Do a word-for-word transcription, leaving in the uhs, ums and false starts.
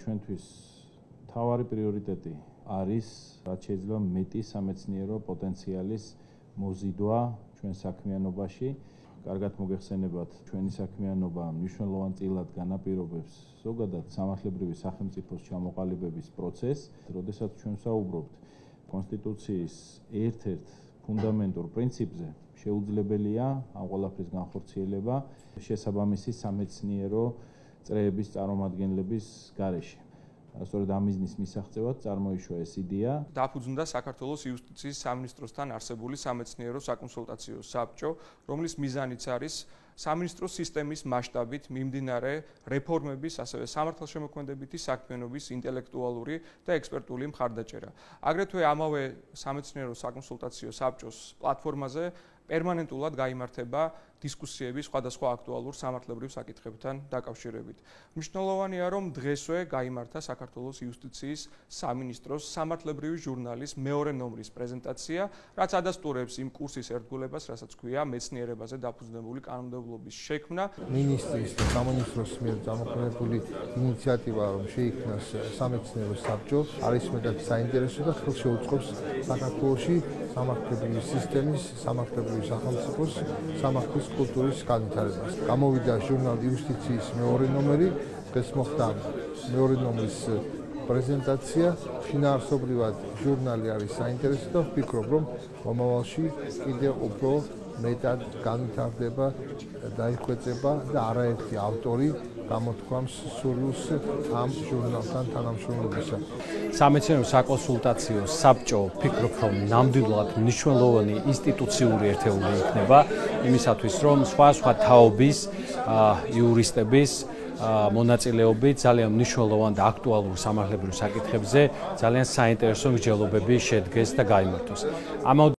ჩვენთვის მთავარი პრიორიტეტი არის რაც შეიძლება მეტი სამეცნიერო პოტენციალის მოზიდვა ჩვენ საქმიანობაში. კარგად მოგეხსენებათ, ჩვენი საქმიანობა მნიშვნელოვან წილად განაპირობებს ზოგადად სამართლებრივი სახელმწიფოს ჩამოყალიბების პროცესს, როდესაც ჩვენ ვსაუბრობთ კონსტიტუციის ერთ-ერთ ფუნდამენტურ პრინციპზე, შეუძლებელია ამ ყველაფრის განხორციელება შესაბამისი სამეცნიერო წრეების წარმომადგენლების გარეშე. სწორედ ამ მიზნის მისაღწევად წარმოიშვა ეს იდეა. დაფუძნდა საქართველოს იუსტიციის სამინისტროსთან არსებული სამეცნიერო-საკონსულტაციო საბჭო, რომლის მიზანიც არის სამინისტროს სისტემის მასშტაბით მიმდინარე რეფორმების, ასევე სამართალშემოქმედებითი საქმიანობის ინტელექტუალური და ექსპერტული მხარდაჭერა. აგრეთვე ამავე სამეცნიერო-საკონსულტაციო საბჭოს პლატფორმაზე პერმანენტულად გაიმართება დისკუსიები სხვადასხვა აქტუალურ სამართლებრივ საკითხებთან დაკავშირებით. მნიშვნელოვანია, რომ დღესვე გაიმართა საქართველოს იუსტიციის სამინისტროს სამართლებრივი ჟურნალის მეორე ნომრის პრეზენტაცია, რაც ადასტურებს იმ კურსის ერთგულებას, რასაც ქვია მეცნიერებაზე დაფუძნებული კანონმდებლობის შექმნა. მინისტრის და სამინისტროს მიერ წამოყენებული ინიციატივა, რომ შეიქმნა სამეცნიერო საბჭო, არის მეტად საინტერესო და ხელს შეუწყობს საქართველოში სამართლებრივი სისტემის, სამართლებრივი სახელმწიფოს, სამართლის კულტურის განვითარებას. გამოვიდა ჟურნალ იუსტიციის მეორე ნომერი, დღეს მოხდა მეორე ნომრის პრეზენტაცია. შინაარსობრივად ჟურნალი არის საინტერესო და ვფიქრობ, რომ მომავალში კიდევ უფრო მეტად განვითარდება, დაიხვეწება და არაერთი ავტორი გამოთქვამს სურვილს ამ ჟურნალთან თანამშრომლობისა. სამეცნიერო-საკონსულტაციო საბჭო ვფიქრობ, რომ ნამდვილად მნიშვნელოვანი ინსტიტუციური ერთეული იქნება იმისათვის, რომ სხვა-სხვა თაობის იურისტების მონაწილეობით ძალიან მნიშვნელოვან და აქტუალურ სამართლებრივ საკითხებზე ძალიან საინტერესო მსჯელობები შედგეს და გაიმართოს.